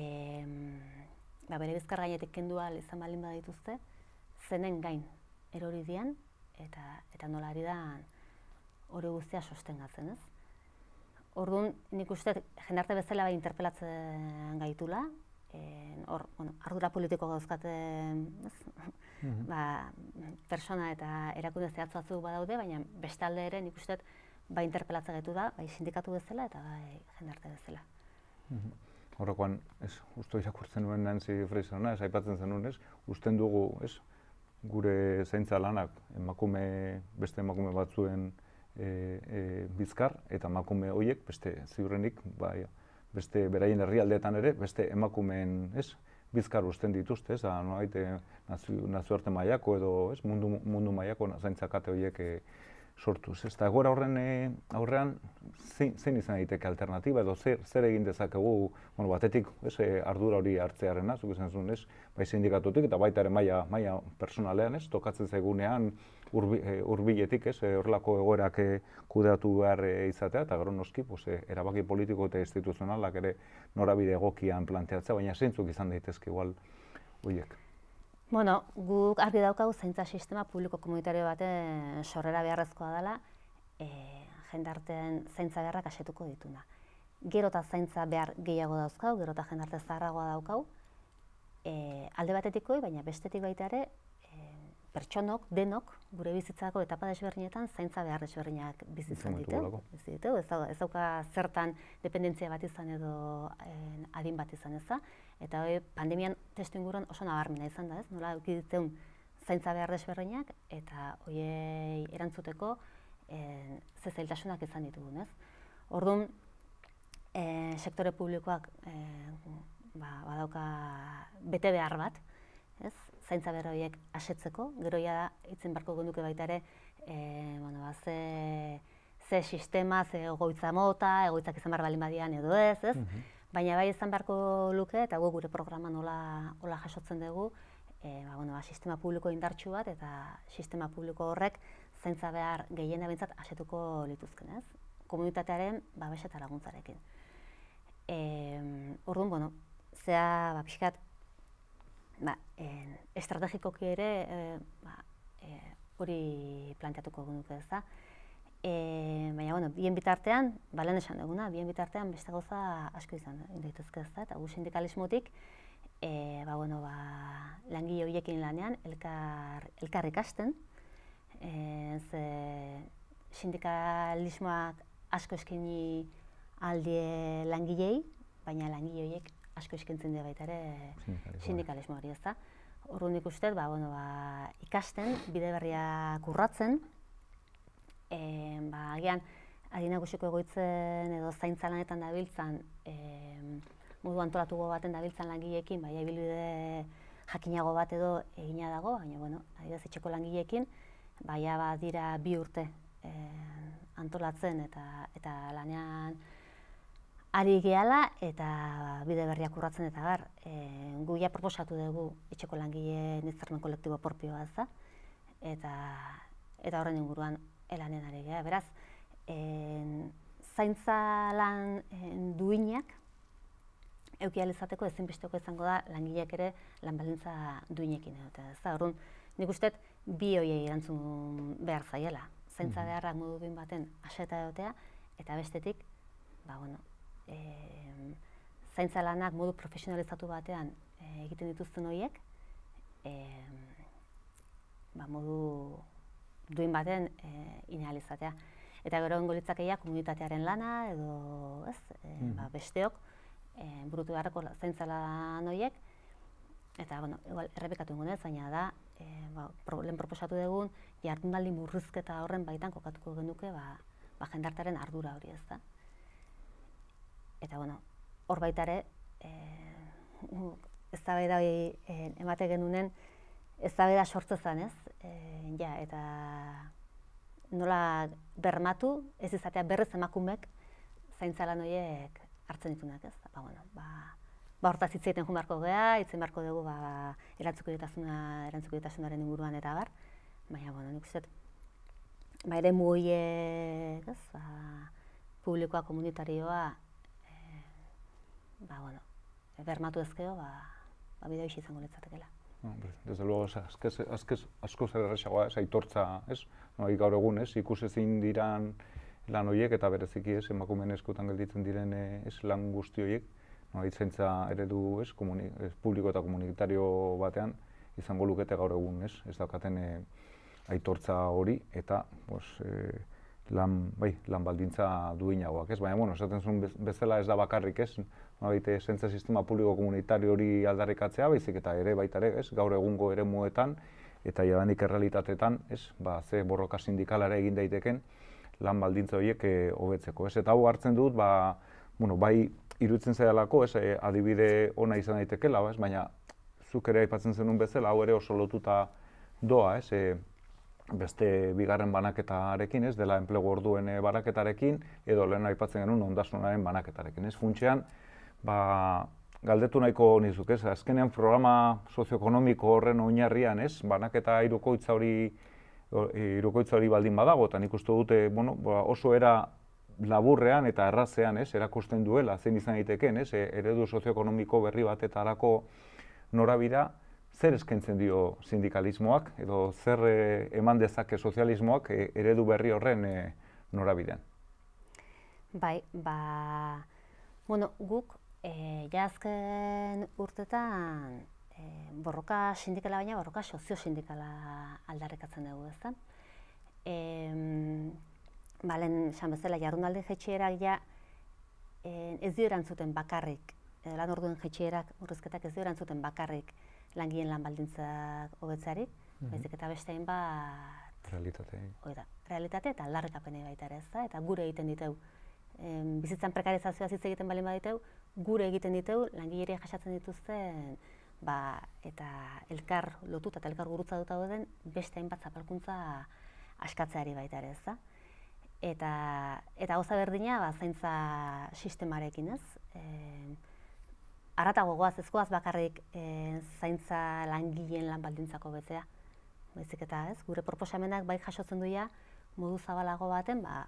ba, bere bizkar gainetik kendu ahal izan baldin badituzte, zenen gain erori dian, eta, eta nola ari da hori guztia sostengatzen, ez? Orduan, nik uste jendarte bezala bai interpelatzen gaitula, hor, bueno, ardura politiko gauzkaten, ez? Mm-hmm. Ba, persona eta erakunde zehatz batzuk badaude, baina bestalde ere nik uste bai interpelatzen gaitu da, bai sindikatu bezala eta bai jendarte bezala. Mm-hmm. Horrekoan, ez, usto irakurtzen nuen Nancy Fraserona, ez aipatzen zenuen, ez, usten dugu, ez, gure zaintza lanak emakume, beste emakume batzuen e, e, bizkar, eta emakume horiek, beste ziurrenik, bai, beste beraien herrialdeetan ere, beste emakumeen, ez, bizkar usten dituzte, ez, da, no, haite, nazioarte mailako edo, ez, mundu, mundu mailako zaintza kate horiek e, sortuz. Ez da, egoera horren e, aurrean, zein, zein izan daiteke alternatiba edo zer, zer egin dezakegu, bueno, batetik, ez, ardura hori hartzearena, zuk izan zuen, ez, bai sindikatutik eta baita ere maila, maila personalean, ez, tokatzen zaigunean urbi, e, urbiletik, ez, horrelako egoerak e, kudeatu behar e, izatea, eta gero noski, pues, e, erabaki politiko eta instituzionalak ere norabide egokian planteatzea, baina zeintzuk izan daitezke igual horiek. Bueno, guk argi daukagu zaintza sistema publiko komunitario baten sorrera beharrezkoa dela, e, jendarteen zaintza beharrak asetuko dituna. Gero eta zaintza behar gehiago dauzkau, gero eta jendarte zaharragoa daukau, e, alde batetik hori, baina bestetik baita ere, e, pertsonok, denok, gure bizitzako etapa desberdinetan zaintza behar desberdinak bizitzen ditu. Ez dauka zertan dependentzia bat izan edo eh, adin bat izan ez da. Eta hori pandemian testu inguruan oso nabarmena izan da, ez? Nola edukitzen zaintza behar desberdinak eta horiei erantzuteko eh, ze zailtasunak izan ditugun, ez? Orduan, eh, sektore publikoak eh, ba, badauka bete behar bat, ez? Zaintza behar horiek asetzeko, gero ja hitzen beharko genuke baita ere, e, bueno, ba, ze, ze sistema, ze egoitza mota, egoitzak izan behar balin badian edo ez, ez? Mm-hmm. Baina bai izan beharko luke, eta gu gure programa nola, nola jasotzen dugu, e, ba, bueno, ba, sistema publiko indartsu bat, eta sistema publiko horrek zaintza behar gehiena bintzat asetuko lituzken, ez? Komunitatearen babes eta laguntzarekin. E, orduan, bueno, zea, ba, pixkat, Ba, eh, estrategikoki ere eh, ba, eh, hori planteatuko genuke, ez da. E, baina, bueno, bien bitartean, balen esan duguna, bien bitartean beste gauza asko izan daitezke, ez da. Eta gu sindikalismotik, e, ba, bueno, ba, langile horiekin lanean, elkar, elkar ikasten. E, ze, sindikalismoak asko eskaini aldie langilei, baina langile horiek asko eskintzen dira baita ere sindikalismo hori, ez da. Orduan nik uste, ba, bueno, ba, ikasten, bide berriak urratzen, e, ba, agian, adin nagusiko egoitzen edo zaintza lanetan dabiltzan, e, modu antolatuko baten dabiltzan langileekin, bai, ibilbide jakinago bat edo egina dago, baina, bueno, adibidez etxeko langileekin, baina ba, dira bi urte e, antolatzen eta, eta lanean ari gehala eta bide berriak urratzen eta gar, e, gu ja proposatu dugu etxeko langileen hitzarmen kolektibo propioa, ez da, eta, eta horren inguruan elanen ari geha. Beraz, e, zaintza lan e, duinak euki ahal izateko ezinbesteko izango da langileak ere lan baldintza duinekin egotea, ez da. Orduan, nik uste bi horiei erantzun behar zaiela. Zaintza beharrak modu duin baten aseta egotea, eta bestetik, ba, bueno, E, zaintza lanak modu profesionalizatu batean e, egiten dituzten horiek, e, ba, modu duin baten e, inalizatea. Eta gero ongo litzakeia komunitatearen lana edo ez, e, mm. ba, besteok e, burutu beharreko zaintza lan horiek, eta, bueno, igual, errepikatu ingunez, baina da, e, ba, pro, lehen proposatu dugun, jardunaldi murrizketa horren baitan kokatuko genuke, ba, ba jendartearen ardura hori, ez da. Eta, bueno, hor baita ere, e, eztabaida hori e, emate genunen, eztabaida sortze zen, ez? E, ja, eta nola bermatu, ez izatea berrez emakumek zaintza lan horiek hartzen ditunak, ez? Ba, bueno, ba, ba hortaz hitz egiten joan beharko gea, hitz egin beharko dugu ba, erantzukidetasuна, erantzukidetasunaren inguruan eta abar, baina, bueno, nik uste, ba, ere mugiek, ez? Ba, publikoa, komunitarioa, e, ba, bueno, bermatu ezkeo, ba, ba bideo isi izango litzatekeela. Desde luego, azkez, azkez, asko zer erresagoa, ez, aitortza, ez? No, gaur egun, ez, ikus ezin diran lan horiek eta bereziki, ez, emakumeen eskutan gelditzen diren, ez, lan guzti horiek, no, zaintza eredu, ez, komuni, ez, publiko eta komunitario batean, izango lukete gaur egun, ez, ez daukaten e, aitortza hori eta, pues, e, lan, bai, lan baldintza duinagoak, ez? Baina, bueno, esaten zuen bezala ez da bakarrik, ez? Baite, zaintza sistema publiko komunitario hori aldarrikatzea, baizik eta ere baita ere, ez? Gaur egungo eremuetan eta jadanik errealitateetan, ez? Ba, ze borroka sindikalara egin daiteken lan baldintza horiek hobetzeko, ez? Eta hau hartzen dut, ba, bueno, bai iruditzen zaidalako, ez? E, adibide ona izan daitekela, ez? Baina zuk ere aipatzen zenuen bezala, hau ere oso lotuta doa, ez? E, beste bigarren banaketarekin, ez, dela enplegu orduen banaketarekin, edo lehen aipatzen genuen ondasunaren banaketarekin, ez, funtsean, ba, galdetu nahiko nizuk, ez, azkenean programa sozioekonomiko horren oinarrian, ez, banaketa hirukoitza hori, hirukoitza hori baldin badago, eta nik uste dute, bueno, oso era laburrean eta errazean, ez, erakusten duela, zein izan daiteken, ez, eredu sozioekonomiko berri batetarako norabidea, zer eskaintzen dio sindikalismoak, edo zer e, eman dezake sozialismoak e, eredu berri horren e, norabidean? Bai, ba, bueno, guk e, ja azken urtetan e, borroka sindikala baina borroka sozio-sindikala aldarrikatzen dugu, ezta? E, ba, lehen esan bezala, jardunaldi jaitsierak ja e, ez dio erantzuten bakarrik, e, lan orduen jaitsierak, murrizketak ez dio erantzuten bakarrik langileen lan baldintzak hobetzeari, mm-hmm. baizik eta beste hainbat realitate. Oida, realitate eta aldarrikapenei baita ere, ezta? Eta gure egiten diteu. E, bizitzan prekarizazioa hitz egiten baldin baditeu, gure egiten diteu langileria jasatzen dituzten, ba, eta elkar lotuta eta elkar gurutza duta dauden beste hainbat zapalkuntza askatzeari baita ere, ezta? Eta eta gauza berdina, ba, zaintza sistemarekin, ez? E, Arratago goaz, ez goaz bakarrik e, zaintza langileen lan baldintzako betzea. Baizik eta, ez, gure proposamenak bai jasotzen duia modu zabalago baten, ba,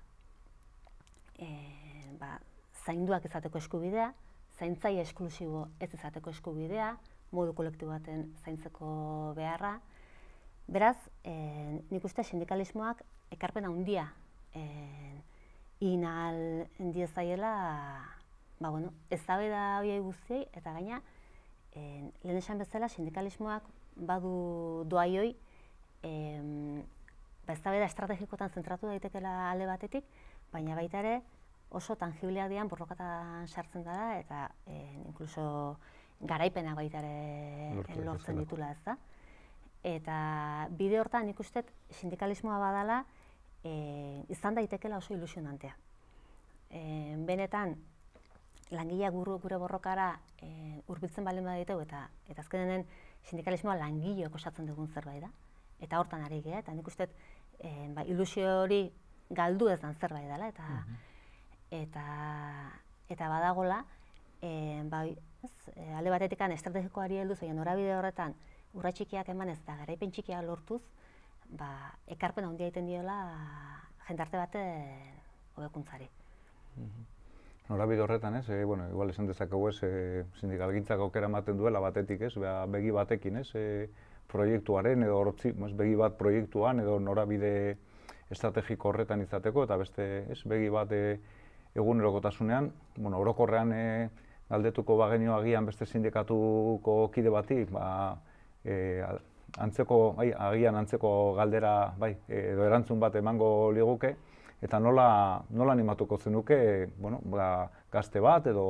e, ba, zainduak izateko eskubidea, zaintzai esklusibo ez izateko eskubidea, modu kolektibo baten zaintzeko beharra. Beraz, e, nik uste sindikalismoak ekarpen handia e, egin ahal diezaiela, ba, bueno, eztabaida horiei guztiei, eta gaina, eh, lehen esan bezala, sindikalismoak badu doaioi, eh, ba, eztabaida estrategikotan zentratu daitekeela alde batetik, baina baita ere oso tangibleak dian borrokatan sartzen dara, eta eh, inkluso garaipenak baita ere lortzen ditula, ez da. Eta bide hortan nik uste sindikalismoa badala eh, izan daitekeela oso ilusionantea. Eh, benetan, langileak gure borrokara e, hurbiltzen baldin baditeu eta eta azkenenen sindikalismoa langileok osatzen dugun zerbait da. Eta hortan ari gea, eta nik uste e, ba, ilusio hori galdu ez dan zerbait dela, eta, mm-hmm. eta, eta badagola, e, ba, ez, e, alde batetik estrategikoari helduz, baina norabide horretan urra txikiak emanez eta garaipen txikiak lortuz, ba, ekarpen handia egiten diola jendarte baten hobekuntzari. Mm-hmm. Norabide horretan, ez, e, bueno, igual esan dezakegu ez, e, sindikalgintzak aukera ematen duela batetik, ez, beha, begi batekin, ez, e, proiektuaren edo hortzi, ez, begi bat proiektuan edo norabide estrategiko horretan izateko, eta beste, ez, begi bat e, egunerokotasunean, bueno, orokorrean e, galdetuko bagenio agian beste sindikatuko kide bati, ba, e, antzeko, bai, agian antzeko galdera, bai, edo erantzun bat emango liguke, eta nola, nola animatuko zenuke, bueno, ba, gazte bat edo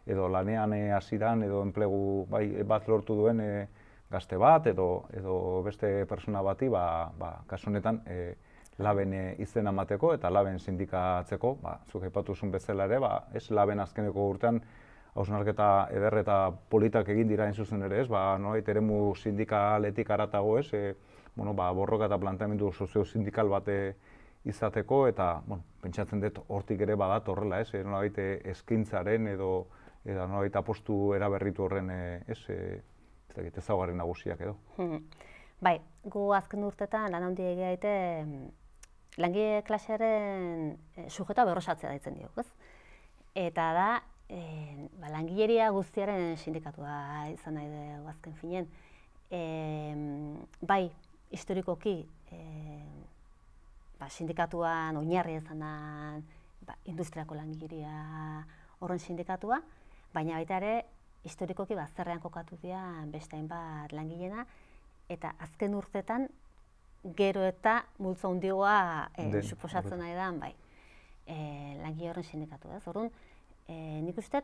edo lanean hasieran edo enplegu bai, bat lortu duen e, gazte bat edo, edo beste persona bati, ba, ba, kasu honetan, e, laben e, izena emateko eta laben sindikatzeko, ba, zuk aipatu zuen bezala ere, ba, ez laben azkeneko urtean hausnarketa eder eta politak egin dira hain zuzen ere, ez, ba, nolabait eremu sindikaletik haratago, ez, e, bueno, ba, borroka eta planteamendu sozio-sindikal bat izateko, eta, bueno, pentsatzen dut hortik ere badat horrela, ez, e, nolabait eskintzaren edo, eta nolabait apostu eraberritu horren, e, ez, e, ez dakit, ezaugarri nagusiak edo. Bai, gu azken urtetan lan handia egia daite langile klasearen sujetoa berrosatzea deitzen diogu, ez? Eta da, e, ba, langileria guztiaren sindikatua izan nahi dugu azken finen. E, bai, historikoki, e, ba, sindikatuan oinarri izanan ba, industriako langileria horren sindikatua, baina baita ere, historikoki bazterrean kokatu dira beste hainbat langileena, eta azken urtetan gero eta multzo handiagoa e, suposatzen nahi da, bai, e, langile horren sindikatu, ez? Orduan, e, nik uste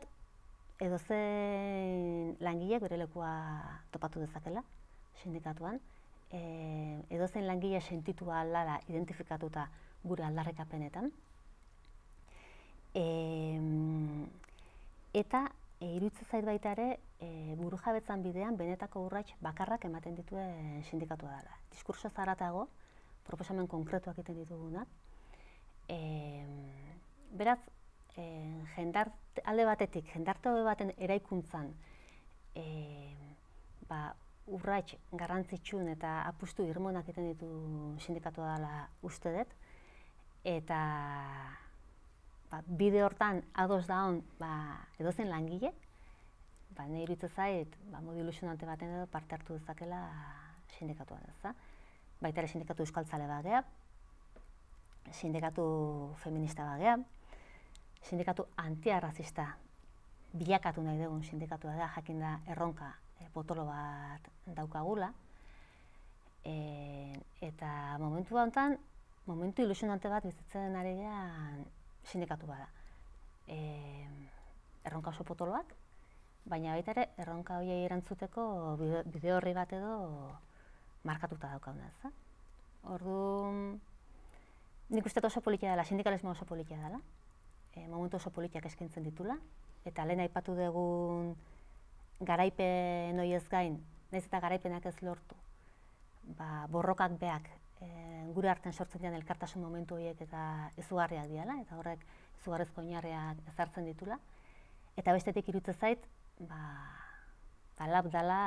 edozein langileak bere lekua topatu dezakela sindikatuan, e, edozein langile sentitua aldara identifikatuta gure aldarrikapenetan, e, eta e, iruditzen zait baita ere, e, burujabetzan bidean benetako urrats bakarrak ematen dituen sindikatua dela. Diskurso zaratago, proposamen konkretuak egiten ditugunak. E, beraz, e, jendart, alde batetik, jendarte baten eraikuntzan e, ba, urrats garrantzitsuun eta apustu irmonak egiten ditu sindikatua dela uste dut, eta ba, bide hortan ados daun ba, edozen langile, ba, nahi iruditzen zait, ba, modu ilusionante baten edo parte hartu dezakela sindikatuan, ez da? Baita ere sindikatu euskaltzale bagea, sindikatu feminista bagea, sindikatu antiarrazista bilakatu nahi dugun sindikatua da, jakin da erronka e, potolo bat daukagula, e, eta momentu honetan, momentu ilusionante bat bizitzen ari gean sindikatu bada. E, erronka oso potoloak, baina baita ere erronka horiei erantzuteko bide horri bat edo markatuta daukaguna, ez da? Orduan, nik uste oso politia dela, sindikalismo oso politia dela, e, momentu oso politiak eskaintzen ditula, eta lehen aipatu dugun garaipen horiez gain, nahiz eta garaipenak ez lortu, ba, borrokak beak e, gure artean sortzen dian elkartasun momentu horiek eta izugarriak diala, eta horrek izugarrizko oinarriak ezartzen ditula, eta bestetik iruditzen zait, ba, talab dela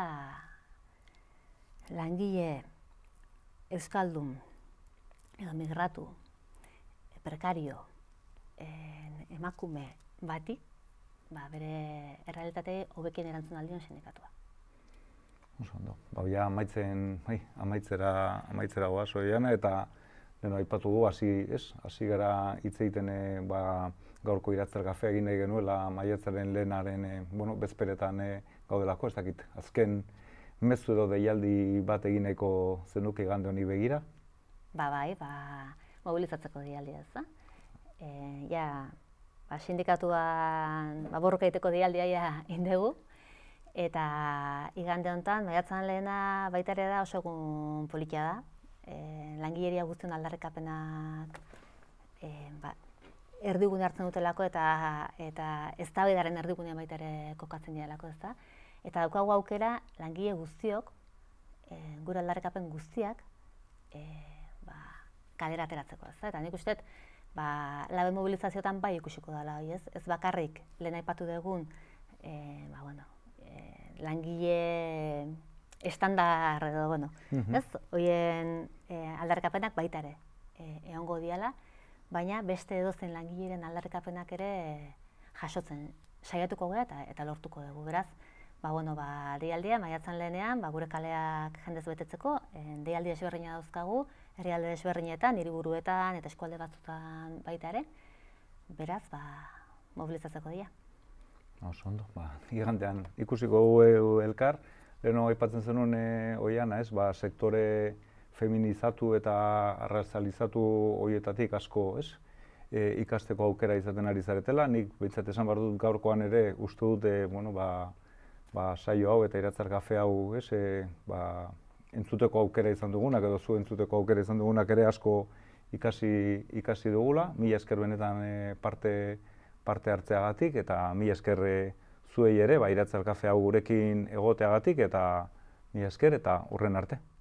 langile euskaldun edo migratu, prekario, emakume bati, ba, bere errealitate hobekien erantzun aldion sindikatua. Oso ondo. Ba, ja, amaitzen, bai, amaitzera, amaitzera goaz, oiana, eta deno aipatu du, hasi, ez, hasi gara hitz egiten, e, ba, gaurko iratzer gafea egin nahi genuela maiatzaren lehenaren, e, bueno, bezperetan e, gaudelako, ez dakit, azken mezu edo deialdi bat egin nahiko zenuke igande honi begira? Ba, bai, ba, mobilizatzeko deialdia, ez da? E, ja, ba, sindikatuan, ba, borroka egiteko deialdia ja indegu, eta igande honetan, maiatzan lehena baita ere da oso egun politia da. E, langileria guztion aldarrikapenak e, ba, erdigune hartzen dutelako eta eta eztabaidaren erdigunean baita ere kokatzen direlako, ez da? Eta daukagu aukera langile guztiok, e, gure aldarrikapen guztiak, e, ba, kalera ateratzeko, ez da? Eta nik uste, ba, laben mobilizazioetan bai ikusiko dela, ez? Ez bakarrik lehen aipatu dugun, e, ba, bueno, e, langile estandar edo, bueno, uh-huh. ez? Oien e, aldarrikapenak baita ere e, egongo diala, baina beste edozen langileren aldarrikapenak ere jasotzen saiatuko gara eta, eta lortuko dugu. Beraz, ba, bueno, ba, deialdia, maiatzan lehenean, ba, gure kaleak jendez betetzeko, e, deialdi desberdina dauzkagu, herrialde desberdinetan, hiriburuetan eta eskualde batzutan baita ere. Beraz, ba, mobilizatzeko dira. Oso ondo, ba, igantean ikusiko dugu elkar, leheno aipatzen zenuen e, oiana, ez, ba, sektore feminizatu eta arrazalizatu horietatik asko, ez? e, ikasteko aukera izaten ari zaretela. Nik behintzat esan behar dut gaurkoan ere uste dut e, bueno, ba, ba, saio hau eta Iratzar kafe hau ez, e, ba, entzuteko aukera izan dugunak edo zu entzuteko aukera izan dugunak ere asko ikasi, ikasi dugula. Mila esker benetan e, parte, parte hartzeagatik eta mila esker e, zuei ere ba, Iratzar kafe hau gurekin egoteagatik eta mila esker eta hurren arte.